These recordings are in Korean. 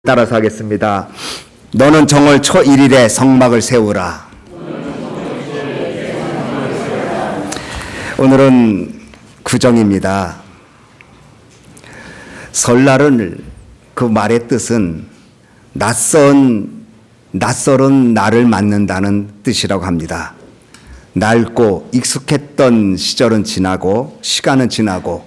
따라서 하겠습니다. 너는 정월 초 1일에 성막을 세우라. 오늘은 구정입니다. 설날은 그 말의 뜻은 낯선 날을 맞는다는 뜻이라고 합니다. 낡고 익숙했던 시절은 지나고 시간은 지나고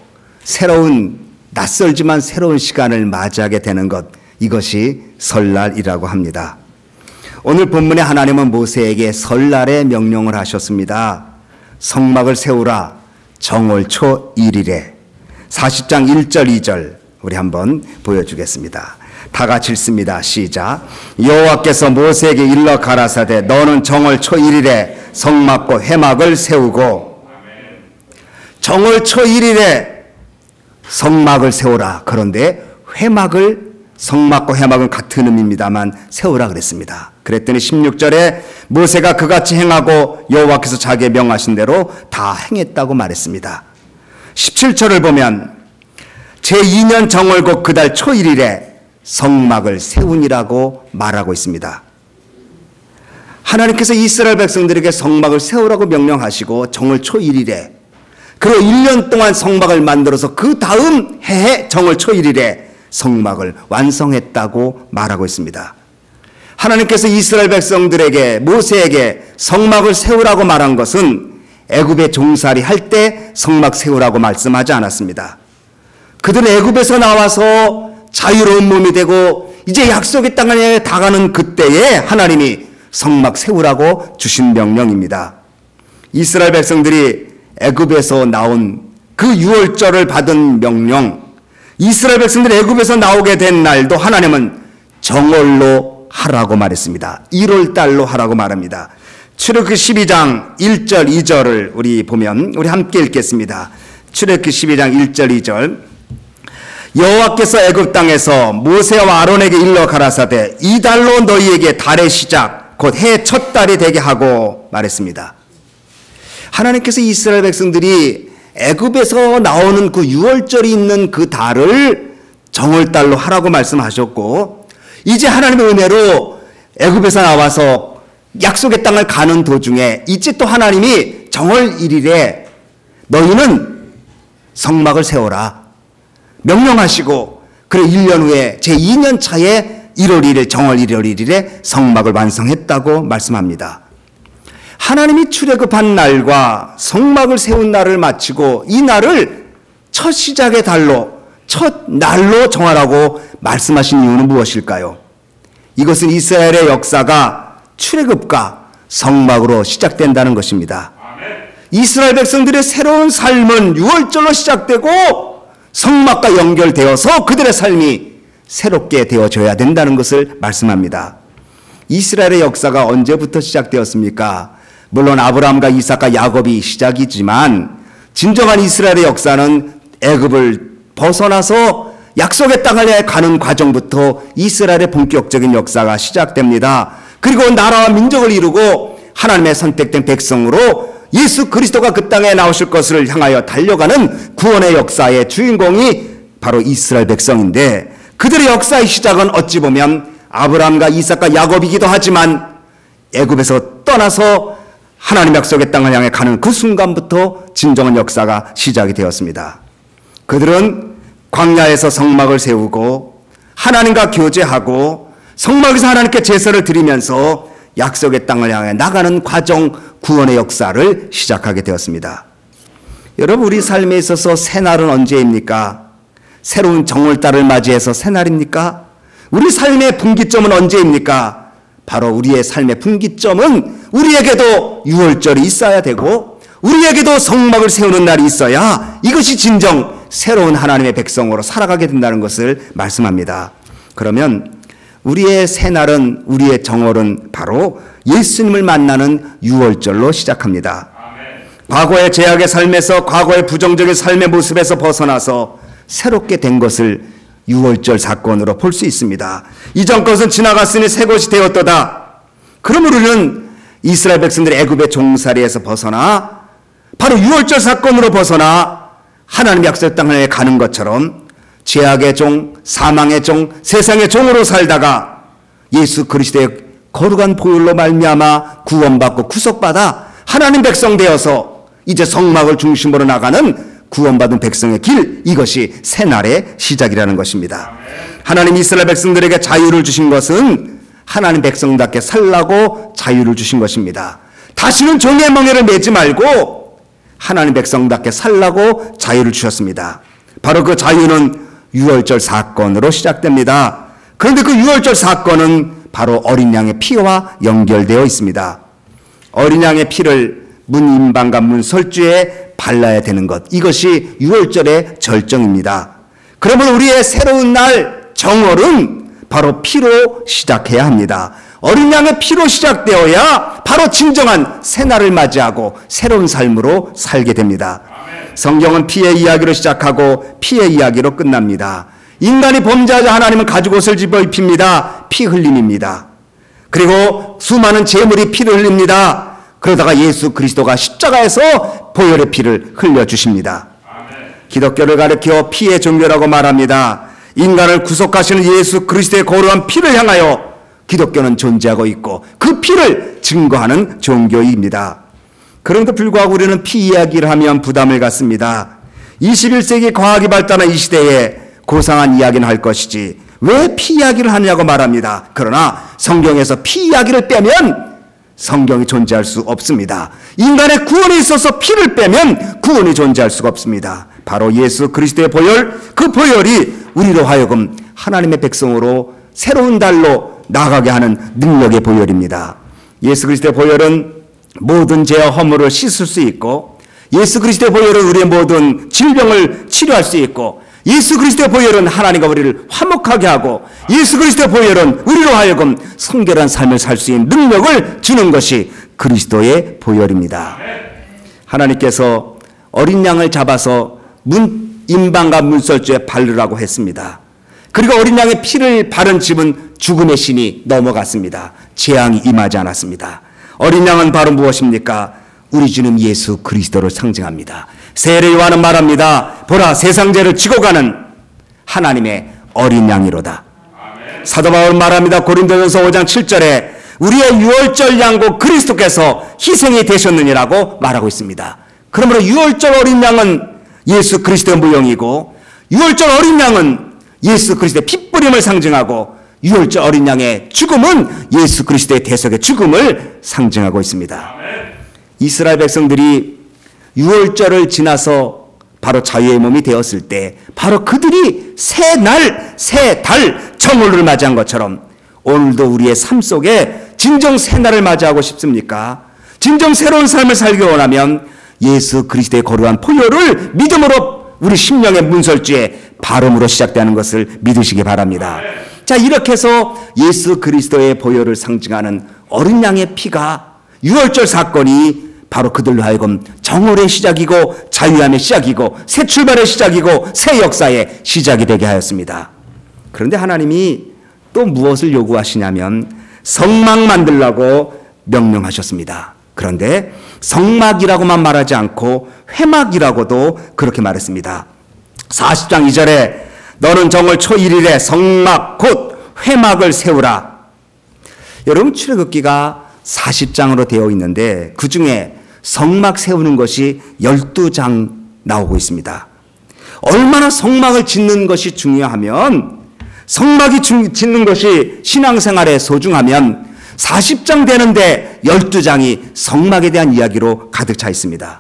낯설지만 새로운 시간을 맞이하게 되는 것, 이것이 설날이라고 합니다. 오늘 본문에 하나님은 모세에게 설날에 명령을 하셨습니다. 성막을 세우라. 정월 초 1일에 40장 1절 2절 우리 한번 보여주겠습니다. 다 같이 읽습니다. 시작. 여호와께서 모세에게 일러 가라사대 너는 정월 초 1일에 성막과 회막을 세우고. 정월 초 1일에 성막을 세우라. 그런데 성막과 회막은 같은 의미입니다만 세우라 그랬습니다. 그랬더니 16절에 모세가 그같이 행하고 여호와께서 자기의 명하신 대로 다 행했다고 말했습니다. 17절을 보면 제2년 정월국 그달 초 1일에 성막을 세우니라고 말하고 있습니다. 하나님께서 이스라엘 백성들에게 성막을 세우라고 명령하시고 정월 초 1일에 그리고 1년 동안 성막을 만들어서 그 다음 해에 정월 초 1일에 성막을 완성했다고 말하고 있습니다. 하나님께서 이스라엘 백성들에게 모세에게 성막을 세우라고 말한 것은 애굽에 종살이 할 때 성막 세우라고 말씀하지 않았습니다. 그들은 애굽에서 나와서 자유로운 몸이 되고 이제 약속의 땅에 다가는 그때에 하나님이 성막 세우라고 주신 명령입니다. 이스라엘 백성들이 애굽에서 나온 그 유월절을 받은 명령, 이스라엘 백성들이 애굽에서 나오게 된 날도 하나님은 정월로 하라고 말했습니다. 1월 달로 하라고 말합니다. 출애굽기 12장 1절 2절을 우리 함께 읽겠습니다. 출애굽기 12장 1절 2절. 여호와께서 애굽 땅에서 모세와 아론에게 일러 가라사대 이 달로 너희에게 달의 시작 곧 해 첫 달이 되게 하고 말했습니다. 하나님께서 이스라엘 백성들이 애굽에서 나오는 그 유월절이 있는 그 달을 정월달로 하라고 말씀하셨고, 이제 하나님의 은혜로 애굽에서 나와서 약속의 땅을 가는 도중에 이제 또 하나님이 정월 1일에 너희는 성막을 세워라 명령하시고, 그리고 1년 후에 제2년 차에 1월 1일 정월 1월 1일에 성막을 완성했다고 말씀합니다. 하나님이 출애굽한 날과 성막을 세운 날을 마치고 이 날을 첫 시작의 달로, 첫 날로 정하라고 말씀하신 이유는 무엇일까요? 이것은 이스라엘의 역사가 출애굽과 성막으로 시작된다는 것입니다. 이스라엘 백성들의 새로운 삶은 유월절로 시작되고 성막과 연결되어서 그들의 삶이 새롭게 되어져야 된다는 것을 말씀합니다. 이스라엘의 역사가 언제부터 시작되었습니까? 물론 아브라함과 이삭과 야곱이 시작이지만 진정한 이스라엘의 역사는 애굽을 벗어나서 약속의 땅을 향해 가는 과정부터 이스라엘의 본격적인 역사가 시작됩니다. 그리고 나라와 민족을 이루고 하나님의 선택된 백성으로 예수 그리스도가 그 땅에 나오실 것을 향하여 달려가는 구원의 역사의 주인공이 바로 이스라엘 백성인데, 그들의 역사의 시작은 어찌 보면 아브라함과 이삭과 야곱이기도 하지만 애굽에서 떠나서 하나님 약속의 땅을 향해 가는 그 순간부터 진정한 역사가 시작이 되었습니다. 그들은 광야에서 성막을 세우고 하나님과 교제하고 성막에서 하나님께 제사를 드리면서 약속의 땅을 향해 나가는 과정, 구원의 역사를 시작하게 되었습니다. 여러분, 우리 삶에 있어서 새날은 언제입니까? 새로운 정월달을 맞이해서 새날입니까? 우리 삶의 분기점은 언제입니까? 바로 우리의 삶의 분기점은 우리에게도 유월절이 있어야 되고 우리에게도 성막을 세우는 날이 있어야 이것이 진정 새로운 하나님의 백성으로 살아가게 된다는 것을 말씀합니다. 그러면 우리의 새날은, 우리의 정월은 바로 예수님을 만나는 유월절로 시작합니다. 과거의 죄악의 삶에서, 과거의 부정적인 삶의 모습에서 벗어나서 새롭게 된 것을 유월절 사건으로 볼 수 있습니다. 이전 것은 지나갔으니 새 것이 되었도다. 그러므로 우리는 이스라엘 백성들이 애굽의 종살이에서 벗어나 바로 유월절 사건으로 벗어나 하나님 약속 땅에 가는 것처럼 죄악의 종, 사망의 종, 세상의 종으로 살다가 예수 그리스도의 거룩한 보혈로 말미암아 구원받고 구속받아 하나님 백성 되어서 이제 성막을 중심으로 나가는 구원받은 백성의 길, 이것이 새날의 시작이라는 것입니다. 하나님 이스라엘 백성들에게 자유를 주신 것은 하나님 백성답게 살라고 자유를 주신 것입니다. 다시는 종의 멍에를 매지 말고 하나님 백성답게 살라고 자유를 주셨습니다. 바로 그 자유는 유월절 사건으로 시작됩니다. 그런데 그 유월절 사건은 바로 어린 양의 피와 연결되어 있습니다. 어린 양의 피를 문임방과 문설주에 발라야 되는 것, 이것이 유월절의 절정입니다. 그러면 우리의 새로운 날 정월은 바로 피로 시작해야 합니다. 어린 양의 피로 시작되어야 바로 진정한 새날을 맞이하고 새로운 삶으로 살게 됩니다. 성경은 피의 이야기로 시작하고 피의 이야기로 끝납니다. 인간이 범죄하자 하나님은 가죽 옷을 집어 입힙니다. 피 흘림입니다. 그리고 수많은 제물이 피를 흘립니다. 그러다가 예수 그리스도가 십자가에서 보혈의 피를 흘려주십니다. 기독교를 가리켜 피의 종교라고 말합니다. 인간을 구속하시는 예수 그리스도의 거룩한 피를 향하여 기독교는 존재하고 있고 그 피를 증거하는 종교입니다. 그런데 불구하고 우리는 피 이야기를 하면 부담을 갖습니다. 21세기 과학이 발달한 이 시대에 고상한 이야기는 할 것이지 왜 피 이야기를 하냐고 말합니다. 그러나 성경에서 피 이야기를 빼면 성경이 존재할 수 없습니다. 인간의 구원에 있어서 피를 빼면 구원이 존재할 수가 없습니다. 바로 예수 그리스도의 보혈, 그 보혈이 우리로 하여금 하나님의 백성으로 새로운 달로 나가게 하는 능력의 보혈입니다. 예수 그리스도의 보혈은 모든 죄와 허물을 씻을 수 있고, 예수 그리스도의 보혈은 우리의 모든 질병을 치료할 수 있고, 예수 그리스도의 보혈은 하나님과 우리를 화목하게 하고, 예수 그리스도의 보혈은 우리로 하여금 성결한 삶을 살 수 있는 능력을 주는 것이 그리스도의 보혈입니다. 하나님께서 어린 양을 잡아서 임방과 문설주에 바르라고 했습니다. 그리고 어린 양의 피를 바른 집은 죽음의 신이 넘어갔습니다. 재앙이 임하지 않았습니다. 어린 양은 바로 무엇입니까? 우리 주님 예수 그리스도를 상징합니다. 세례 요한은 말합니다. 보라, 세상 죄를 지고 가는 하나님의 어린 양이로다. 사도 바울은 말합니다. 고린도전서 5장 7절에 우리의 유월절 양고 그리스도께서 희생이 되셨느니라고 말하고 있습니다. 그러므로 유월절 어린 양은 예수 그리스도의 무용이고, 유월절 어린 양은 예수 그리스도의 핏부림을 상징하고, 유월절 어린 양의 죽음은 예수 그리스도의 대속의 죽음을 상징하고 있습니다. 이스라엘 백성들이 유월절을 지나서 바로 자유의 몸이 되었을 때 바로 그들이 새 날, 새 달, 정월을 맞이한 것처럼 오늘도 우리의 삶 속에 진정 새 날을 맞이하고 싶습니까? 진정 새로운 삶을 살기 원하면 예수 그리스도의 거룩한 보혈을 믿음으로 우리 심령의 문설주에 발음으로 시작되는 것을 믿으시기 바랍니다. 자, 이렇게 해서 예수 그리스도의 보혈을 상징하는 어린 양의 피가 유월절 사건이 바로 그들로 하여금 정월의 시작이고 자유함의 시작이고 새 출발의 시작이고 새 역사의 시작이 되게 하였습니다. 그런데 하나님이 또 무엇을 요구하시냐면 성막 만들라고 명령하셨습니다. 그런데 성막이라고만 말하지 않고 회막이라고도 그렇게 말했습니다. 40장 2절에 너는 정월 초 1일에 성막 곧 회막을 세우라. 여러분, 출애굽기가 40장으로 되어 있는데 그 중에 성막 세우는 것이 12장 나오고 있습니다. 얼마나 성막을 짓는 것이 중요하면, 성막이 짓는 것이 신앙생활에 소중하면 40장 되는데 12장이 성막에 대한 이야기로 가득 차 있습니다.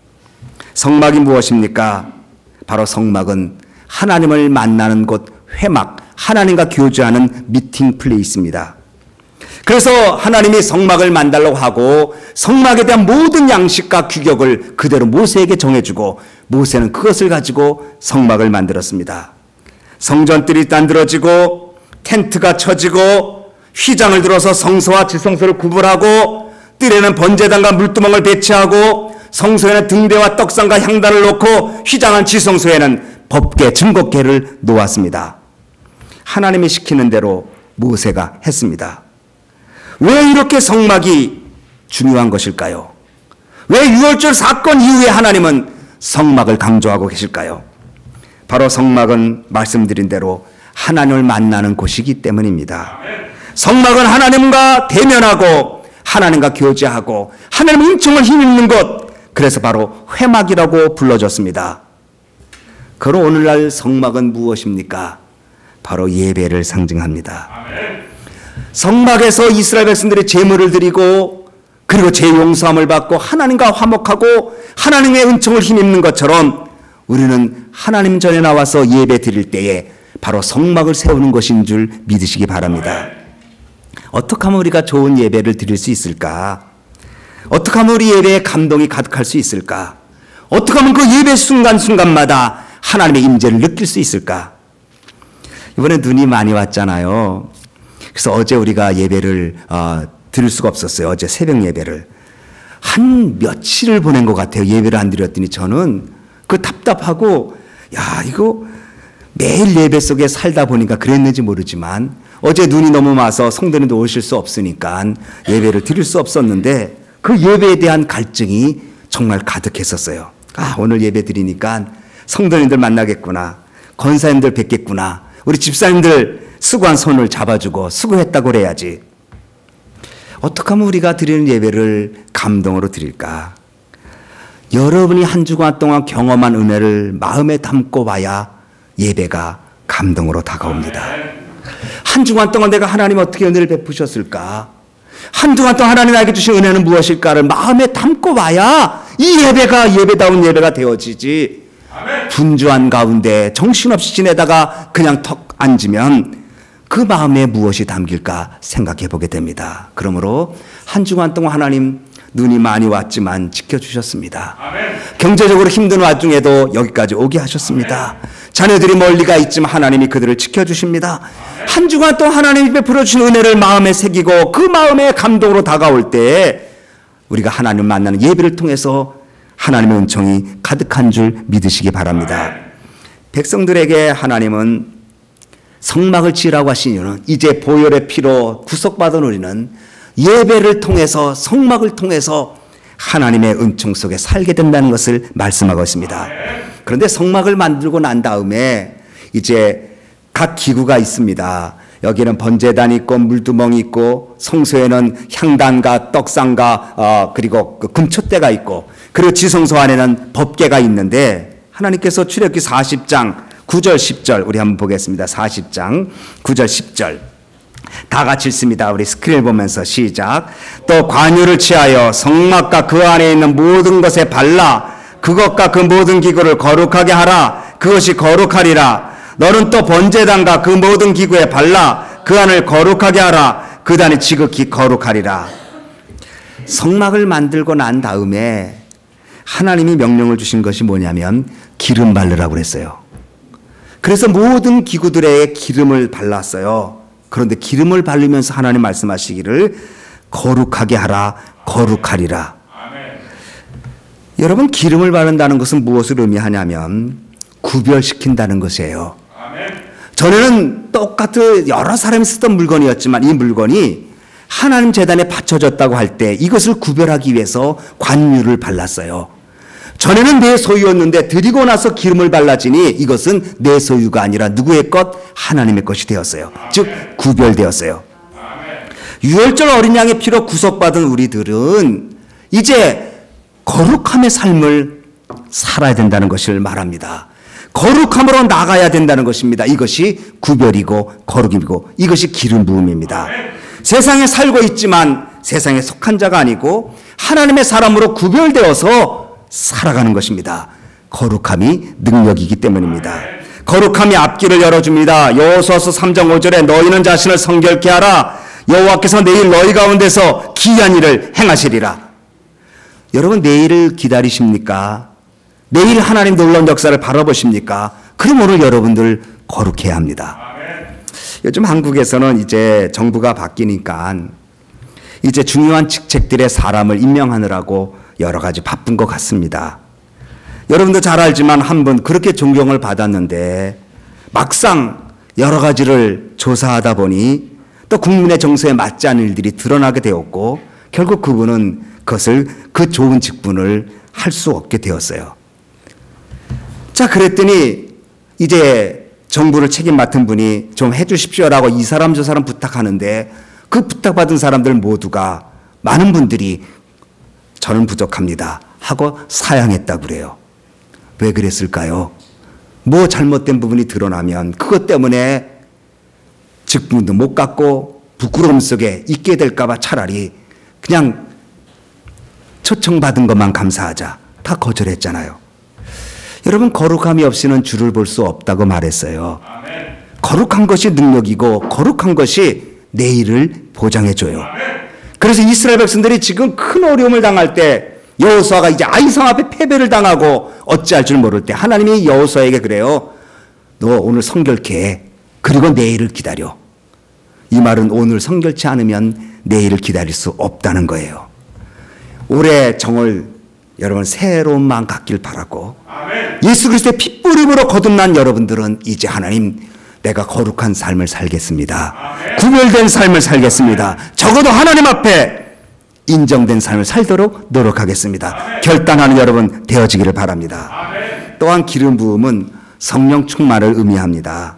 성막이 무엇입니까? 바로 성막은 하나님을 만나는 곳, 회막, 하나님과 교제하는 미팅 플레이스입니다. 그래서 하나님이 성막을 만들려고 하고 성막에 대한 모든 양식과 규격을 그대로 모세에게 정해주고 모세는 그것을 가지고 성막을 만들었습니다. 성전들이 만들어지고 텐트가 쳐지고 휘장을 들어서 성소와 지성소를 구분하고 뜰에는 번제단과 물두멍을 배치하고 성소에는 등대와 떡상과 향단을 놓고 휘장한 지성소에는 법궤, 증거궤를 놓았습니다. 하나님이 시키는 대로 모세가 했습니다. 왜 이렇게 성막이 중요한 것일까요? 왜 유월절 사건 이후에 하나님은 성막을 강조하고 계실까요? 바로 성막은 말씀드린 대로 하나님을 만나는 곳이기 때문입니다. 성막은 하나님과 대면하고 하나님과 교제하고 하나님의 은총을 힘입는 곳, 그래서 바로 회막이라고 불러졌습니다. 그럼 오늘날 성막은 무엇입니까? 바로 예배를 상징합니다. 성막에서 이스라엘 백성들이 제물을 드리고 그리고 죄 용서함을 받고 하나님과 화목하고 하나님의 은총을 힘입는 것처럼 우리는 하나님 전에 나와서 예배 드릴 때에 바로 성막을 세우는 것인 줄 믿으시기 바랍니다. 어떻게 하면 우리가 좋은 예배를 드릴 수 있을까? 어떻게 하면 우리 예배에 감동이 가득할 수 있을까? 어떻게 하면 그 예배 순간순간마다 하나님의 임재를 느낄 수 있을까? 이번에 눈이 많이 왔잖아요. 그래서 어제 우리가 예배를 드릴 수가 없었어요. 어제 새벽 예배를. 한 며칠을 보낸 것 같아요. 예배를 안 드렸더니 저는 그 답답하고, 야, 이거 매일 예배 속에 살다 보니까 그랬는지 모르지만 어제 눈이 너무 와서 성도님도 오실 수 없으니까 예배를 드릴 수 없었는데 그 예배에 대한 갈증이 정말 가득했었어요. 아, 오늘 예배 드리니까 성도님들 만나겠구나. 권사님들 뵙겠구나. 우리 집사님들 수고한 손을 잡아주고 수고했다고 그래야지. 어떻게 하면 우리가 드리는 예배를 감동으로 드릴까? 여러분이 한 주간 동안 경험한 은혜를 마음에 담고 와야 예배가 감동으로 다가옵니다. 한 주간 동안 내가 하나님 어떻게 은혜를 베푸셨을까? 한 주간 동안 하나님 나에게 주신 은혜는 무엇일까를 마음에 담고 와야 이 예배가 예배다운 예배가 되어지지. 분주한 가운데 정신없이 지내다가 그냥 턱 앉으면 그 마음에 무엇이 담길까 생각해 보게 됩니다. 그러므로 한 주간 동안 하나님 눈이 많이 왔지만 지켜주셨습니다. 경제적으로 힘든 와중에도 여기까지 오게 하셨습니다. 자녀들이 멀리가 있지만 하나님이 그들을 지켜주십니다. 한 주간 동안 하나님이 베풀어 주신 은혜를 마음에 새기고 그 마음에 감동으로 다가올 때 우리가 하나님을 만나는 예배를 통해서 하나님의 은총이 가득한 줄 믿으시기 바랍니다. 백성들에게 하나님은 성막을 지으라고 하신 이유는 이제 보혈의 피로 구속받은 우리는 예배를 통해서 성막을 통해서 하나님의 은총 속에 살게 된다는 것을 말씀하고 있습니다. 그런데 성막을 만들고 난 다음에 이제 각 기구가 있습니다. 여기는 번제단이 있고 물두멍이 있고 성소에는 향단과 떡상과 그리고 그 금촛대가 있고 그리고 지성소 안에는 법궤가 있는데 하나님께서 출애굽기 40장 9절 10절 우리 한번 보겠습니다. 40장 9절 10절 다 같이 읽습니다. 우리 스크린을 보면서 시작. 또 관유를 취하여 성막과 그 안에 있는 모든 것에 발라 그것과 그 모든 기구를 거룩하게 하라. 그것이 거룩하리라. 너는 또 번제단과 그 모든 기구에 발라 그 안을 거룩하게 하라. 그 단이 지극히 거룩하리라. 성막을 만들고 난 다음에 하나님이 명령을 주신 것이 뭐냐면 기름 바르라고 그랬어요. 그래서 모든 기구들에 기름을 발랐어요. 그런데 기름을 바르면서 하나님 말씀하시기를 거룩하게 하라, 거룩하리라. 아멘. 여러분, 기름을 바른다는 것은 무엇을 의미하냐면 구별시킨다는 것이에요. 아멘. 전에는 똑같은 여러 사람이 쓰던 물건이었지만 이 물건이 하나님 제단에 바쳐졌다고 할 때 이것을 구별하기 위해서 관유를 발랐어요. 전에는 내 소유였는데 드리고 나서 기름을 발라지니 이것은 내 소유가 아니라 누구의 것? 하나님의 것이 되었어요. 즉 구별되었어요. 유월절 어린 양의 피로 구속받은 우리들은 이제 거룩함의 삶을 살아야 된다는 것을 말합니다. 거룩함으로 나가야 된다는 것입니다. 이것이 구별이고 거룩이고 이것이 기름 부음입니다. 세상에 살고 있지만 세상에 속한 자가 아니고 하나님의 사람으로 구별되어서 살아가는 것입니다. 거룩함이 능력이기 때문입니다. 거룩함이 앞길을 열어줍니다. 여호수아서 3장 5절에 너희는 자신을 성결케 하라. 여호와께서 내일 너희 가운데서 기이한 일을 행하시리라. 여러분, 내일을 기다리십니까? 내일 하나님 놀라운 역사를 바라보십니까? 그럼 오늘 여러분들 거룩해야 합니다. 요즘 한국에서는 이제 정부가 바뀌니까 이제 중요한 직책들의 사람을 임명하느라고 여러 가지 바쁜 것 같습니다. 여러분도 잘 알지만 한 분 그렇게 존경을 받았는데 막상 여러 가지를 조사하다 보니 또 국민의 정서에 맞지 않은 일들이 드러나게 되었고 결국 그분은 그 좋은 직분을 할 수 없게 되었어요. 자, 그랬더니 이제 정부를 책임 맡은 분이 좀 해주십시오라고 이 사람 저 사람 부탁하는데 그 부탁받은 사람들 모두가 많은 분들이 저는 부족합니다 하고 사양했다고 그래요. 왜 그랬을까요? 뭐 잘못된 부분이 드러나면 그것 때문에 직분도 못 갖고 부끄러움 속에 있게 될까 봐 차라리 그냥 초청받은 것만 감사하자. 다 거절했잖아요. 여러분, 거룩함이 없이는 주를 볼 수 없다고 말했어요. 거룩한 것이 능력이고 거룩한 것이 내일을 보장해줘요. 그래서 이스라엘 백성들이 지금 큰 어려움을 당할 때 여호수아가 이제 아이성 앞에 패배를 당하고 어찌할 줄 모를 때 하나님이 여호수아에게 그래요. 너 오늘 성결케 해. 그리고 내일을 기다려. 이 말은 오늘 성결치 않으면 내일을 기다릴 수 없다는 거예요. 올해 정월 여러분 새로운 마음 갖길 바라고 예수 그리스도의 핏부림으로 거듭난 여러분들은 이제 하나님 내가 거룩한 삶을 살겠습니다. 구별된 삶을 살겠습니다. 적어도 하나님 앞에 인정된 삶을 살도록 노력하겠습니다. 결단하는 여러분 되어지기를 바랍니다. 또한 기름 부음은 성령 충만을 의미합니다.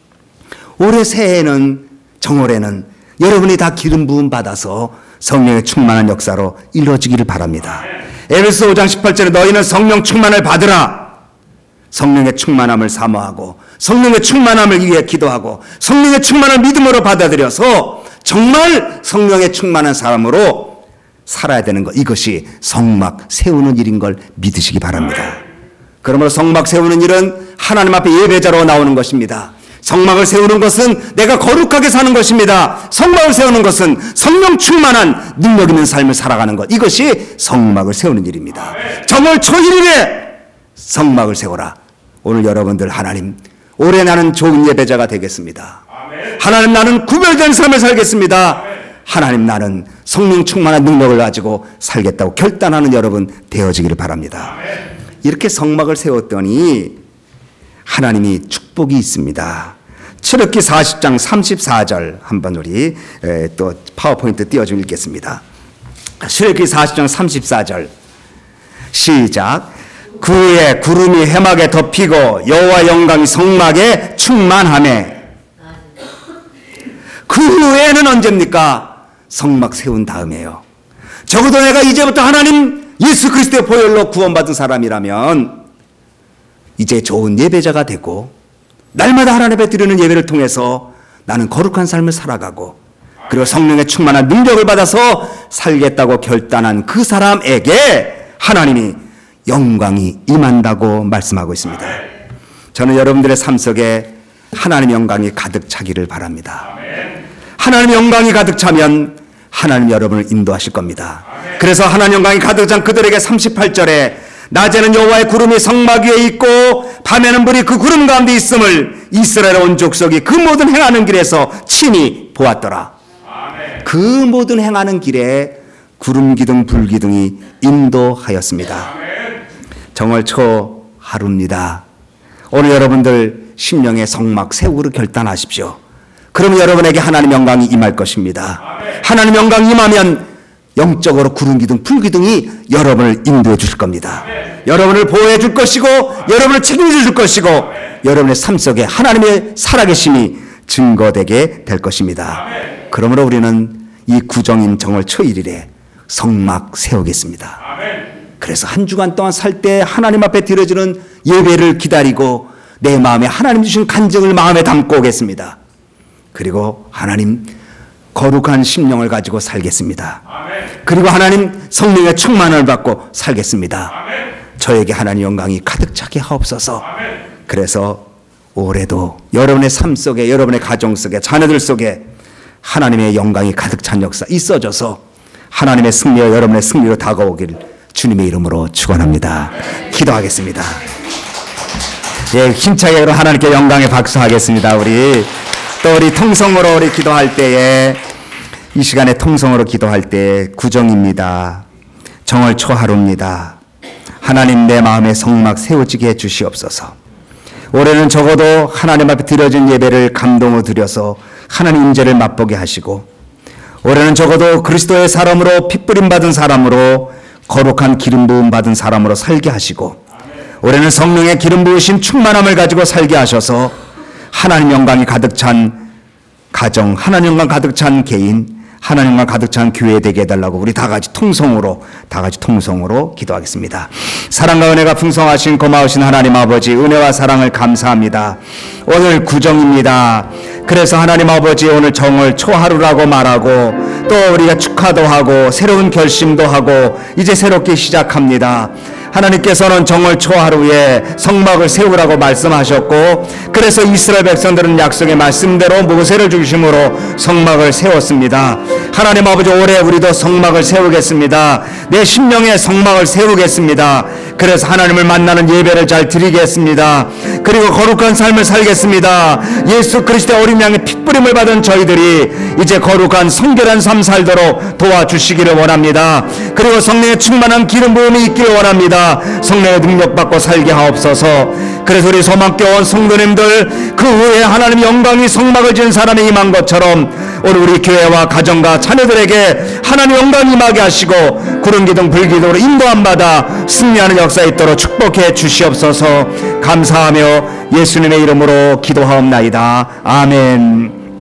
올해 새해에는 정월에는 여러분이 다 기름 부음 받아서 성령의 충만한 역사로 이루어지기를 바랍니다. 에베소 5장 18절에 너희는 성령 충만을 받으라. 성령의 충만함을 사모하고 성령의 충만함을 위해 기도하고 성령의 충만을 믿음으로 받아들여서 정말 성령의 충만한 사람으로 살아야 되는 것, 이것이 성막 세우는 일인 걸 믿으시기 바랍니다. 그러므로 성막 세우는 일은 하나님 앞에 예배자로 나오는 것입니다. 성막을 세우는 것은 내가 거룩하게 사는 것입니다. 성막을 세우는 것은 성령 충만한 능력 있는 삶을 살아가는 것, 이것이 성막을 세우는 일입니다. 정월 초일일에 성막을 세워라. 오늘 여러분들 하나님 올해 나는 좋은 예배자가 되겠습니다. 하나님 나는 구별된 삶을 살겠습니다. 하나님 나는 성령 충만한 능력을 가지고 살겠다고 결단하는 여러분 되어지기를 바랍니다. 이렇게 성막을 세웠더니 하나님이 축복이 있습니다. 출애굽기 40장 34절 한번 우리 또 파워포인트 띄워주면 읽겠습니다. 출애굽기 40장 34절 시작. 그 후에 구름이 해막에 덮이고 여호와 영광이 성막에 충만하매. 그 후에는 언제입니까? 성막 세운 다음에요. 적어도 내가 이제부터 하나님 예수 그리스도의 보혈로 구원받은 사람이라면 이제 좋은 예배자가 되고 날마다 하나님 앞에 드리는 예배를 통해서 나는 거룩한 삶을 살아가고 그리고 성령의 충만한 능력을 받아서 살겠다고 결단한 그 사람에게 하나님이 영광이 임한다고 말씀하고 있습니다. 저는 여러분들의 삶 속에 하나님의 영광이 가득 차기를 바랍니다. 하나님의 영광이 가득 차면 하나님 여러분을 인도하실 겁니다. 그래서 하나님의 영광이 가득 찬 그들에게 38절에 낮에는 여호와의 구름이 성막 위에 있고 밤에는 불이 그 구름 가운데 있음을 이스라엘 온 족속이 그 모든 행하는 길에서 친히 보았더라. 그 모든 행하는 길에 구름 기둥 불 기둥이 인도하였습니다. 정월 초 하루입니다. 오늘 여러분들 심령의 성막 세우기를 결단하십시오. 그러면 여러분에게 하나님의 영광이 임할 것입니다. 하나님의 영광이 임하면 영적으로 구름 기둥 불 기둥이 여러분을 인도해 주실 겁니다. 여러분을 보호해 줄 것이고 여러분을 책임져 줄 것이고 여러분의 삶 속에 하나님의 살아계심이 증거되게 될 것입니다. 그러므로 우리는 이 구정인 정월 초일일에 성막 세우겠습니다. 그래서 한 주간 동안 살 때 하나님 앞에 드려지는 예배를 기다리고 내 마음에 하나님 주신 간증을 마음에 담고 오겠습니다. 그리고 하나님 거룩한 심령을 가지고 살겠습니다. 그리고 하나님 성령의 충만을 받고 살겠습니다. 저에게 하나님 영광이 가득 차게 하옵소서. 그래서 올해도 여러분의 삶 속에 여러분의 가정 속에 자녀들 속에 하나님의 영광이 가득 찬 역사 있어져서 하나님의 승리와 여러분의 승리로 다가오길 주님의 이름으로 축원합니다. 기도하겠습니다. 예, 힘차게 하나님께 영광의 박수하겠습니다. 우리 통성으로 우리 기도할 때에 이 시간에 통성으로 기도할 때 구정입니다. 정월 초하루입니다. 하나님 내 마음에 성막 세워지게 해주시옵소서. 올해는 적어도 하나님 앞에 드려진 예배를 감동으로 드려서 하나님 임재를 맛보게 하시고 올해는 적어도 그리스도의 사람으로 핏부림 받은 사람으로 거룩한 기름 부음 받은 사람으로 살게 하시고 올해는 성령의 기름 부으신 충만함을 가지고 살게 하셔서 하나님 영광이 가득 찬 가정, 하나님 영광 가득 찬 개인, 하나님과 가득 찬 교회 되게 해달라고 우리 다 같이 통성으로 기도하겠습니다. 사랑과 은혜가 풍성하신 고마우신 하나님 아버지, 은혜와 사랑을 감사합니다. 오늘 구정입니다. 그래서 하나님 아버지, 오늘 정월 초하루라고 말하고 또 우리가 축하도 하고 새로운 결심도 하고 이제 새롭게 시작합니다. 하나님께서는 정월 초하루에 성막을 세우라고 말씀하셨고, 그래서 이스라엘 백성들은 약속의 말씀대로 모세를 중심으로 성막을 세웠습니다. 하나님 아버지, 올해 우리도 성막을 세우겠습니다. 내 심령에 성막을 세우겠습니다. 그래서 하나님을 만나는 예배를 잘 드리겠습니다. 그리고 거룩한 삶을 살겠습니다. 예수 그리스도의 어린 양의 핏부림을 받은 저희들이 이제 거룩한 성결한 삶 살도록 도와주시기를 원합니다. 그리고 성령의 충만한 기름 부음이 있기를 원합니다. 성령의 능력받고 살게 하옵소서. 그래서 우리 소망교회 온 성도님들, 그 후에 하나님의 영광이 성막을 지은 사람이 임한 것처럼 오늘 우리 교회와 가정과 자녀들에게 하나님의 영광이 임하게 하시고 구름기둥 불기둥으로 인도함 받아 승리하는 역사 있도록 축복해 주시옵소서. 감사하며 예수님의 이름으로 기도하옵나이다. 아멘.